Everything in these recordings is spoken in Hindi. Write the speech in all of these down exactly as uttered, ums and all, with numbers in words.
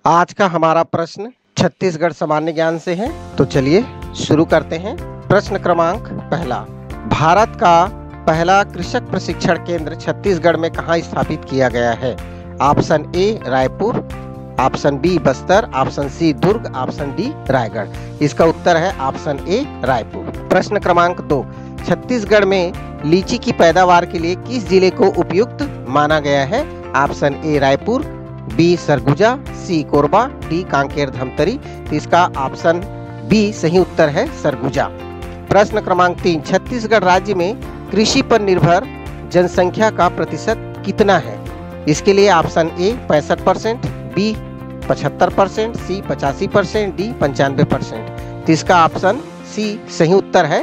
आज का हमारा प्रश्न छत्तीसगढ़ सामान्य ज्ञान से है, तो चलिए शुरू करते हैं। प्रश्न क्रमांक पहला, भारत का पहला कृषक प्रशिक्षण केंद्र छत्तीसगढ़ में कहाँ स्थापित किया गया है? Option A Raipur, option B Bastar, option C Durg, option D Raigarh. इसका उत्तर है ऑप्शन ए रायपुर। प्रश्न क्रमांक दो, छत्तीसगढ़ में लीची की पैदावार के लिए किस जिले को उपयुक्त माना गया है? Option A Raipur, B Surguja, C Korba, D Kanker Dhamtari. तो इसका ऑप्शन बी सही उत्तर है सरगुजा। प्रश्न क्रमांक तीन, छत्तीसगढ़ राज्य में कृषि पर निर्भर जनसंख्या का प्रतिशत कितना है? इसके लिए ऑप्शन ए पैंसठ परसेंट, बी पचहत्तर परसेंट, सी पचासी परसेंट, डी पंचानवे परसेंट। तो इसका ऑप्शन सी सही उत्तर है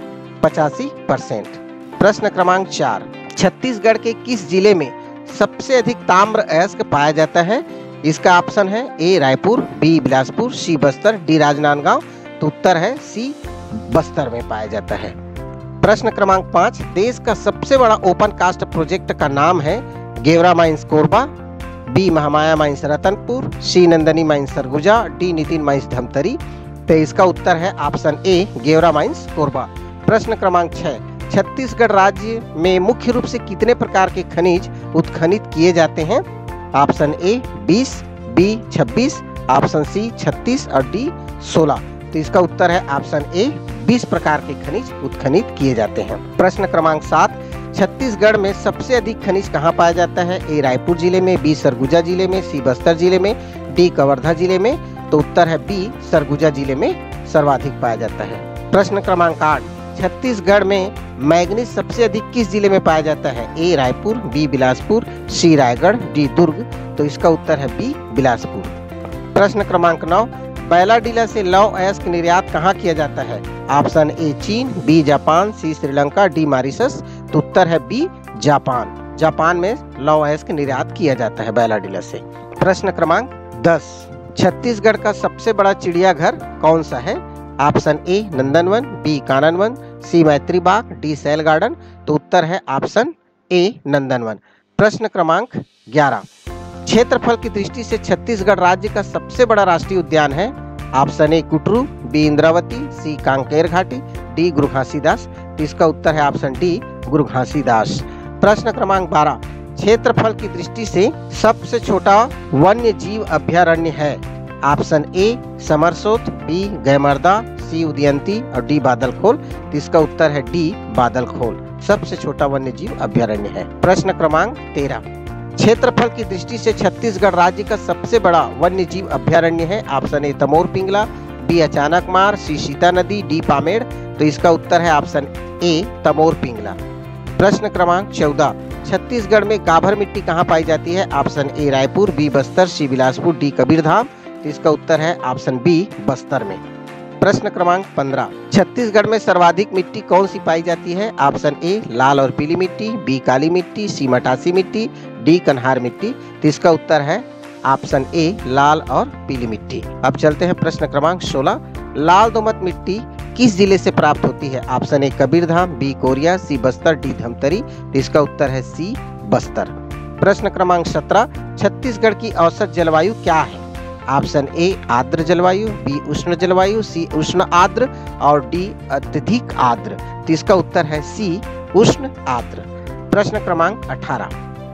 पचासी परसेंट। प्रश्न क्रमांक चार, छत्तीसगढ़ के किस जिले में सबसे अधिक ताम्र अयस्क पाया जाता है? इसका ऑप्शन है A Raipur, B Bilaspur, C Bastar, D Rajnandgaon. तो उत्तर है सी बस्तर में पाया जाता है। प्रश्न क्रमांक पाँच, देश का सबसे बड़ा ओपन कास्ट प्रोजेक्ट का नाम है Gevra mines Korba, B Mahamaya mines Ratanpur, C Nandini mines Surguja, D Nitin mines Dhamtari. तो इसका उत्तर है option A Gevra mines Korba. प्रश्न क्रमांक छह, छत्तीसगढ़ राज्य में मुख्य रूप से कितने प्रकार के खनिज उत्खनित किए जाते हैं? ऑप्शन ए बीस, बी छब्बीस, ऑप्शन सी छत्तीस और डी सोलह। तो इसका उत्तर है ऑप्शन ए बीस प्रकार के खनिज उत्खनित किए जाते हैं। प्रश्न क्रमांक सात, छत्तीसगढ़ में सबसे अधिक खनिज कहाँ पाया जाता है? ए रायपुर जिले में, बी सरगुजा जिले में, सी बस्तर जिले में, डी कवर्धा जिले में। तो उत्तर है बी सरगुजा जिले में सर्वाधिक पाया जाता है। प्रश्न क्रमांक आठ, छत्तीसगढ़ में मैग्नीज सबसे अधिक किस जिले में पाया जाता है? A Raipur, B Bilaspur, C Raigarh, D Durg. तो इसका उत्तर है बी बिलासपुर। प्रश्न क्रमांक नौ, बैलाडीला से लौह अयस्क निर्यात कहाँ किया जाता है? ऑप्शन ए चीन, B Japan, C Sri Lanka, D Mauritius. तो उत्तर है बी जापान। जापान में लौह अयस्क निर्यात किया जाता है बैलाडीला से। प्रश्न क्रमांक दस, छत्तीसगढ़ का सबसे बड़ा चिड़ियाघर कौन सा है? Option A Nandanvan, B Kananvan, C Maitri Bagh, D cell garden. तो उत्तर है ऑप्शन ए नंदनवन। प्रश्न क्रमांक ग्यारह, क्षेत्रफल की दृष्टि से छत्तीसगढ़ राज्य का सबसे बड़ा राष्ट्रीय उद्यान है? Option A Kutru, B Indravati, C Kanker Ghati, D गुरु घासीदास। तो इसका उत्तर है ऑप्शन डी गुरु घासीदास। प्रश्न क्रमांक बारह, क्षेत्रफल की दृष्टि से सबसे छोटा वन्य जीव अभ्यारण्य है? ऑप्शन ए समरसोत, बी गैमर्दा, सी उदयंती और डी बादलखोल। तो इसका उत्तर है डी बादलखोल सबसे छोटा वन्य जीव अभ्यारण्य है। प्रश्न क्रमांक तेरह, क्षेत्रफल की दृष्टि से छत्तीसगढ़ राज्य का सबसे बड़ा वन्य जीव अभ्यारण्य है? Option A Tamor Pingla, B Achanakmar, सी सीता नदी, डी पामेड़। तो इसका उत्तर है ऑप्शन ए तमोर पिंगला। प्रश्न क्रमांक चौदह, छत्तीसगढ़ में गाभर मिट्टी कहाँ पाई जाती है? Option A Raipur, B Bastar, C Bilaspur, D Kabirdham. तो इसका उत्तर है ऑप्शन बी बस्तर में। प्रश्न क्रमांक पंद्रह, छत्तीसगढ़ में सर्वाधिक मिट्टी कौन सी पाई जाती है? ऑप्शन ए लाल और पीली मिट्टी, बी काली मिट्टी, सी मटासी मिट्टी, डी कन्हार मिट्टी। तो इसका उत्तर है ऑप्शन ए लाल और पीली मिट्टी। अब चलते हैं प्रश्न क्रमांक सोलह, लाल दोमट मिट्टी किस जिले से प्राप्त होती है? Option A Kabirdham, B Koriya, C Bastar, D Dhamtari. तो इसका उत्तर है सी बस्तर। प्रश्न क्रमांक सत्रह, छत्तीसगढ़ की औसत जलवायु क्या है? ऑप्शन ए आर्द्र जलवायु, बी उष्ण जलवायु, सी उष्ण आर्द्र और डी अत्यधिक आर्द्र। तो इसका उत्तर है सी उष्ण आर्द्र। प्रश्न क्रमांक अठारह,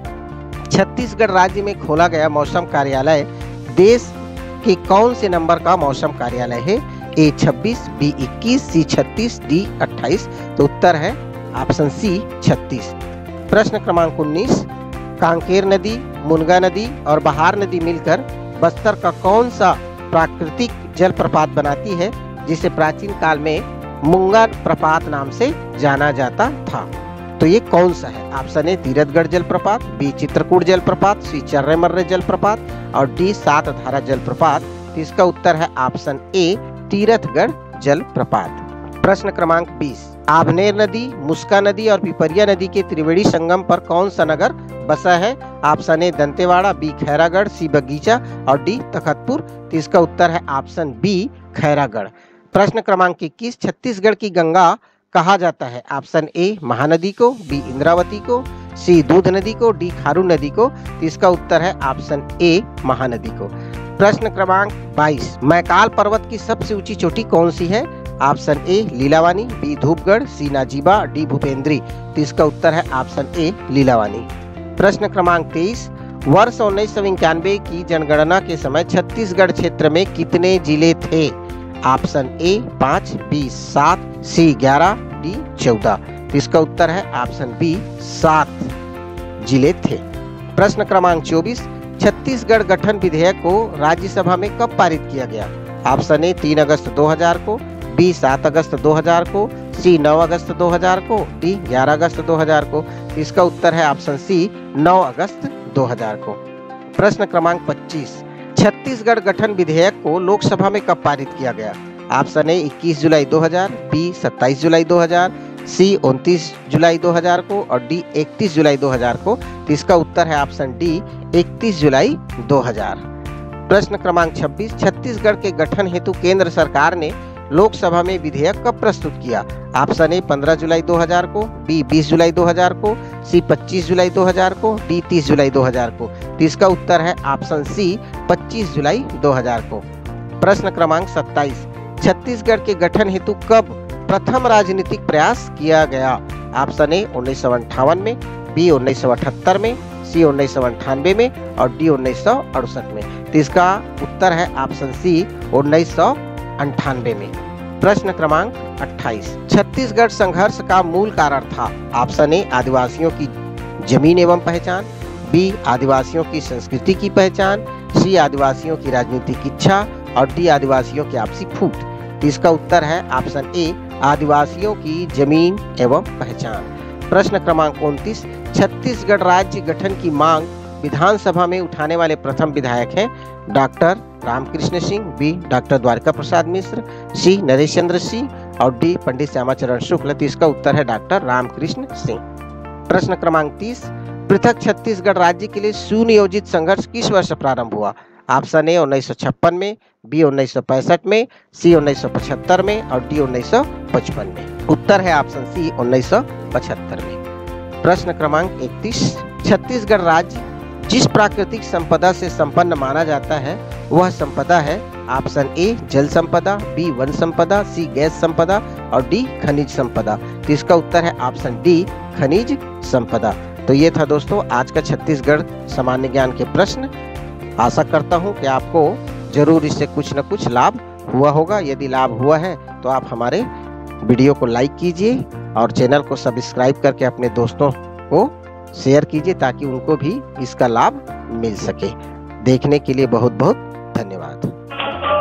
छत्तीसगढ़ राज्य में खोला गया मौसम कार्यालय देश के कौन से नंबर का मौसम कार्यालय है? ए छब्बीस, बी इक्कीस, सी छत्तीस, डी अट्ठाईस। तो उत्तर है ऑप्शन सी छत्तीस। प्रश्न क्रमांक उन्नीस, कांकेर नदी, मुनगा नदी और बहार नदी मिलकर बस्तर का कौन सा प्राकृतिक जलप्रपात बनाती है, जिसे प्राचीन काल में मुंगा प्रपात नाम से जाना जाता था? तो ये कौन सा है? ऑप्शन ए तीरथगढ़ जलप्रपात, बी चित्रकूट जलप्रपात, सी चर्रे मर्रे जलप्रपात और डी सात धारा जलप्रपात। तो इसका उत्तर है ऑप्शन ए तीरथगढ़ जलप्रपात। प्रश्न क्रमांक बीस, आभनेर नदी, मुस्का नदी और पिपरिया नदी के त्रिवेणी संगम पर कौन सा नगर बसा है? Option A Dantewada, B Khairagarh, C Bagicha और डी तखतपुर। तो इसका उत्तर है ऑप्शन बी खैरागढ़। प्रश्न क्रमांक इक्कीस, छत्तीसगढ़ की गंगा कहा जाता है? ऑप्शन ए महानदी को, बी इंद्रावती को, सी दूध नदी को, डी खारून नदी को। तो इसका उत्तर है ऑप्शन ए महानदी को। प्रश्न क्रमांक बाईस, मैकाल पर्वत की सबसे ऊंची चोटी कौन सी है? ऑप्शन ए लीलावानी, बी धूपगढ़, सी नाजीबा, डी भूपेंद्री। तो इसका उत्तर है ऑप्शन ए लीलावानी। प्रश्न क्रमांक तेईस, वर्ष उन्नीस सौ इक्यानवे की जनगणना के समय छत्तीसगढ़ क्षेत्र में कितने जिले थे? ऑप्शन ए पाँच, बी सात, सी ग्यारह, डी चौदह। तो इसका उत्तर है ऑप्शन बी सात जिले थे। प्रश्न क्रमांक चौबीस, छत्तीसगढ़ गठन विधेयक को राज्यसभा में कब पारित किया गया? ऑप्शन ए तीन अगस्त दो हज़ार को, बी सात अगस्त दो हज़ार को, सी नौ अगस्त दो हज़ार को, डी ग्यारह अगस्त दो हज़ार को। इसका उत्तर है ऑप्शन सी नौ अगस्त दो हज़ार को। प्रश्न क्रमांक पच्चीस, छत्तीसगढ़ गठन विधेयक को लोकसभा में कब पारित किया गया? ऑप्शन ए इक्कीस जुलाई दो हज़ार, बी सत्ताईस जुलाई दो हज़ार, सी उनतीस जुलाई दो हज़ार को और डी इकतीस जुलाई दो हज़ार को। तो इसका उत्तर है ऑप्शन डी इकतीस जुलाई दो हज़ार। प्रश्न क्रमांक छब्बीस, छत्तीसगढ़ के गठन हेतु केंद्र सरकार ने लोकसभा में विधेयक कब प्रस्तुत किया? ऑप्शन ए पंद्रह जुलाई दो हज़ार को, बी बीस जुलाई दो हज़ार को, सी पच्चीस जुलाई दो हज़ार को, डी तीस जुलाई दो हज़ार को। तो इसका उत्तर है ऑप्शन सी पच्चीस जुलाई दो हज़ार को। प्रश्न क्रमांक सत्ताईस, छत्तीसगढ़ के गठन हेतु कब प्रथम राजनीतिक प्रयास किया गया? ऑप्शन ए उन्नीस सौ अंठावन में, बी उन्नीस सौ अठहत्तर में, सी उन्नीस सौ अंठानवे में और डी उन्नीस सौ अड़सठ में। तो इसका उत्तर है ऑप्शन सी उन्नीस सौ अंठानवे में। प्रश्न क्रमांक अट्ठाईस, छत्तीसगढ़ संघर्ष का मूल कारण था? ऑप्शन ए आदिवासियों की जमीन एवं पहचान, बी आदिवासियों की संस्कृति की पहचान, सी आदिवासियों की राजनीतिक इच्छा और डी आदिवासियों की आपसी फूट। तो इसका उत्तर है ऑप्शन ए आदिवासियों की जमीन एवं पहचान। प्रश्न क्रमांक उनतीस, छत्तीसगढ़ राज्य गठन की मांग विधानसभा में उठाने वाले प्रथम विधायक हैं? Doctor Ramkrishna Singh, B doctor Dwarka Prasad Mishra, C Naresh Chandra Singh और डी पंडित श्यामाचरण शुक्ल। तो इसका उत्तर है डॉक्टर रामकृष्ण सिंह। प्रश्न क्रमांक तीस, पृथक छत्तीसगढ़ राज्य के लिए सुनियोजित संघर्ष किस वर्ष प्रारंभ हुआ? ऑप्शन ए उन्नीस सौ छप्पन में, बी उन्नीस सौ पैंसठ में, सी उन्नीस सौ पचहत्तर में और डी उन्नीस सौ पचपन में। उत्तर है ऑप्शन सी उन्नीस सौ पचहत्तर में। प्रश्न क्रमांक इकतीस, छत्तीसगढ़ राज्य जिस प्राकृतिक संपदा से संपन्न माना जाता है वह संपदा है? ऑप्शन ए जल संपदा, बी वन संपदा, सी गैस संपदा और डी खनिज संपदा। तो इसका उत्तर है ऑप्शन डी खनिज संपदा। तो ये था दोस्तों आज का छत्तीसगढ़ सामान्य ज्ञान के प्रश्न। आशा करता हूँ कि आपको जरूर इससे कुछ न कुछ लाभ हुआ होगा। यदि लाभ हुआ है तो आप हमारे वीडियो को लाइक कीजिए और चैनल को सब्सक्राइब करके अपने दोस्तों को शेयर कीजिए ताकि उनको भी इसका लाभ मिल सके। देखने के लिए बहुत बहुत धन्यवाद।